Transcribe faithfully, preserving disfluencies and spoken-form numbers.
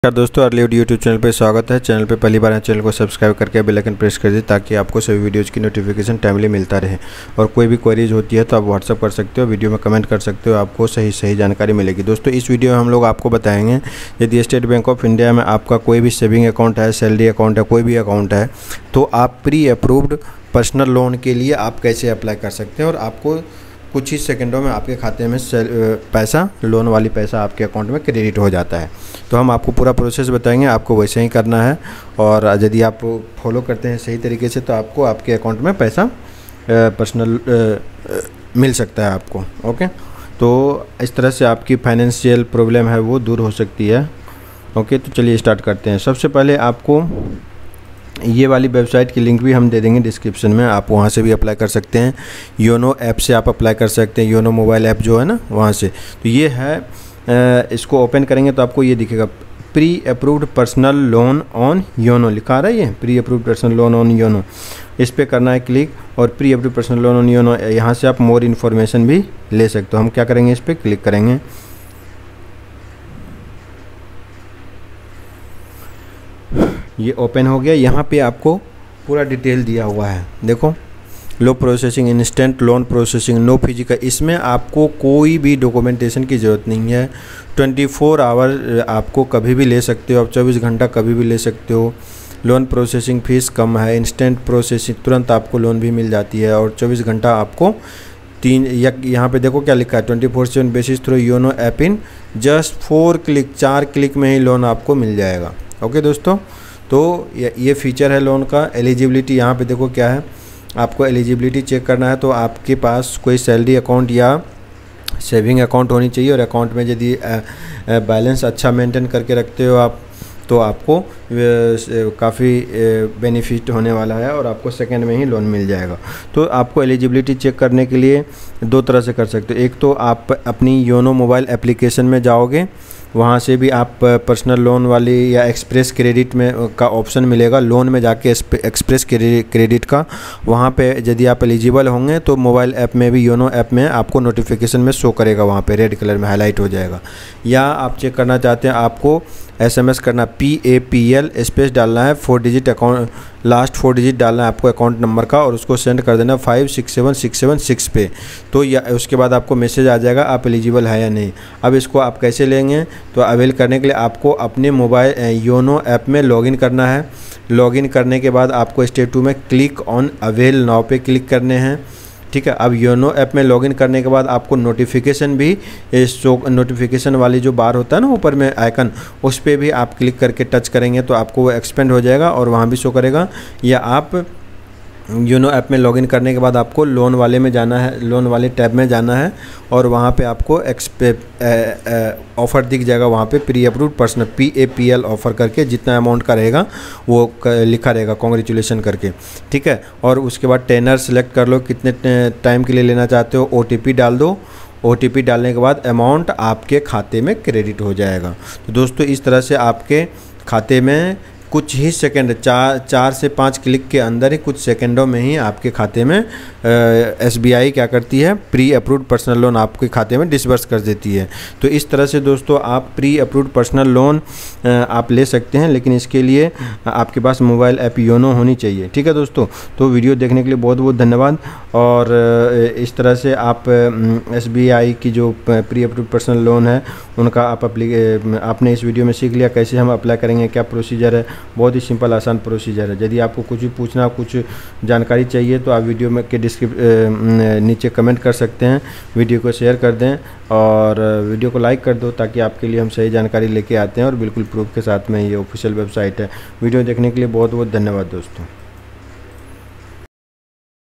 नमस्कार दोस्तों, अर्लीवुड YouTube channel पे स्वागत है। चैनल पे पहली बार है, चैनल को सब्सक्राइब करके बेल आइकन प्रेस कर दीजिए ताकि आपको सभी वीडियोज़ की नोटिफिकेशन टाइमली मिलता रहे। और कोई भी क्वेरीज होती है तो आप व्हाट्सअप कर सकते हो, वीडियो में कमेंट कर सकते हो, आपको सही सही जानकारी मिलेगी। दोस्तों इस वीडियो में हम लोग आपको बताएंगे, यदि स्टेट बैंक ऑफ इंडिया में आपका कोई भी सेविंग अकाउंट है, सैलरी अकाउंट है, कोई भी अकाउंट है, तो आप प्री अप्रूव्ड पर्सनल लोन के लिए आप कैसे अप्लाई कर सकते हैं और आपको कुछ ही सेकंडों में आपके खाते में पैसा, लोन वाली पैसा आपके अकाउंट में क्रेडिट हो जाता है। तो हम आपको पूरा प्रोसेस बताएंगे, आपको वैसे ही करना है। और यदि आप फॉलो करते हैं सही तरीके से तो आपको आपके अकाउंट में पैसा पर्सनल मिल सकता है आपको। ओके, तो इस तरह से आपकी फाइनेंशियल प्रॉब्लम है वो दूर हो सकती है। ओके, तो चलिए स्टार्ट करते हैं। सबसे पहले आपको ये वाली वेबसाइट की लिंक भी हम दे देंगे डिस्क्रिप्शन में, आप वहाँ से भी अप्लाई कर सकते हैं। योनो ऐप से आप अप्लाई कर सकते हैं, योनो मोबाइल ऐप जो है ना वहाँ से। तो ये है, इसको ओपन करेंगे तो आपको ये दिखेगा, pre approved personal loan on YONO लिखा रहा है। ये pre approved personal loan on YONO, इस पर करना है क्लिक। और pre approved personal loan on YONO, यहाँ से आप मोर इन्फॉर्मेशन भी ले सकते हो। हम क्या करेंगे, इस पर क्लिक करेंगे। ये ओपन हो गया। यहाँ पे आपको पूरा डिटेल दिया हुआ है, देखो, low processing, instant loan processing, no physical. इसमें आपको कोई भी डॉक्यूमेंटेशन की ज़रूरत नहीं है। ट्वेंटी फोर आवर आपको कभी भी ले सकते हो, आप चौबीस घंटा कभी भी ले सकते हो। लोन प्रोसेसिंग फ़ीस कम है, इंस्टेंट प्रोसेसिंग, तुरंत आपको लोन भी मिल जाती है। और चौबीस घंटा आपको तीन या यहाँ पे देखो क्या लिखा है, twenty four seven basis through YONO app in just four click, चार क्लिक में ही लोन आपको मिल जाएगा। ओके दोस्तों, तो ये फीचर है लोन का। एलिजिबिलिटी यहाँ पे देखो क्या है, आपको एलिजिबिलिटी चेक करना है तो आपके पास कोई सैलरी अकाउंट या सेविंग अकाउंट होनी चाहिए। और अकाउंट में यदि बैलेंस अच्छा मेंटेन करके रखते हो आप तो आपको काफ़ी बेनिफिट होने वाला है और आपको सेकंड में ही लोन मिल जाएगा। तो आपको एलिजिबिलिटी चेक करने के लिए दो तरह से कर सकते हो। एक तो आप अपनी योनो मोबाइल एप्लीकेशन में जाओगे, वहाँ से भी आप पर्सनल लोन वाली या एक्सप्रेस क्रेडिट में का ऑप्शन मिलेगा। लोन में जाके एक्सप्रेस क्रेडिट का, वहाँ पे यदि आप एलिजिबल होंगे तो मोबाइल ऐप में भी, योनो ऐप में आपको नोटिफिकेशन में शो करेगा, वहाँ पे रेड कलर में हाईलाइट हो जाएगा। या आप चेक करना चाहते हैं, आपको एसएमएस करना, P A P L space डालना है, four digit account, last four digit डालना है आपको अकाउंट नंबर का, और उसको सेंड कर देना five six seven six seven six पे। तो या उसके बाद आपको मैसेज आ जाएगा आप एलिजिबल है या नहीं। अब इसको आप कैसे लेंगे, तो अवेल करने के लिए आपको अपने मोबाइल योनो ऐप में लॉगिन करना है। लॉगिन करने के बाद आपको स्टेप टू में क्लिक ऑन अवेल नाउ पे क्लिक करने हैं। ठीक है, अब योनो ऐप में लॉगिन करने के बाद आपको नोटिफिकेशन भी, शो नोटिफिकेशन वाली जो बार होता है ना ऊपर में आइकन, उस पर भी आप क्लिक करके टच करेंगे तो आपको वो एक्सपेंड हो जाएगा और वहाँ भी शो करेगा। या आप योनो ऐप में लॉगिन करने के बाद आपको लोन वाले में जाना है, लोन वाले टैब में जाना है और वहाँ पे आपको एक्सपे ऑफ़र दिख जाएगा। वहाँ पे pre approved personal P A P L offer करके जितना अमाउंट का रहेगा वो लिखा रहेगा, कॉन्ग्रेचुलेसन करके। ठीक है, और उसके बाद टेनर सेलेक्ट कर लो, कितने टाइम के लिए लेना चाहते हो, ओ टी पी डाल दो। ओ टी पी डालने के बाद अमाउंट आपके खाते में क्रेडिट हो जाएगा। तो दोस्तों इस तरह से आपके खाते में कुछ ही सेकंड, चार चार से पाँच क्लिक के अंदर ही, कुछ सेकंडों में ही आपके खाते में एस बी आई क्या करती है, प्री अप्रूव्ड पर्सनल लोन आपके खाते में डिसबर्स कर देती है। तो इस तरह से दोस्तों आप प्री अप्रूव्ड पर्सनल लोन आप ले सकते हैं, लेकिन इसके लिए आपके पास मोबाइल ऐप योनो होनी चाहिए। ठीक है दोस्तों, तो वीडियो देखने के लिए बहुत बहुत धन्यवाद। और इस तरह से आप एस बी आई की जो प्री अप्रूव्ड पर्सनल लोन है उनका आप अप्ली आपने इस वीडियो में सीख लिया कैसे हम अप्लाई करेंगे, क्या प्रोसीजर है। बहुत ही सिंपल आसान प्रोसीजर है। यदि आपको कुछ भी पूछना, कुछ जानकारी चाहिए तो आप वीडियो में के डिस्क्रिप नीचे कमेंट कर सकते हैं। वीडियो को शेयर कर दें और वीडियो को लाइक कर दो ताकि आपके लिए हम सही जानकारी लेके आते हैं और बिल्कुल प्रूफ के साथ में। ये ऑफिशियल वेबसाइट है। वीडियो देखने के लिए बहुत बहुत धन्यवाद दोस्तों।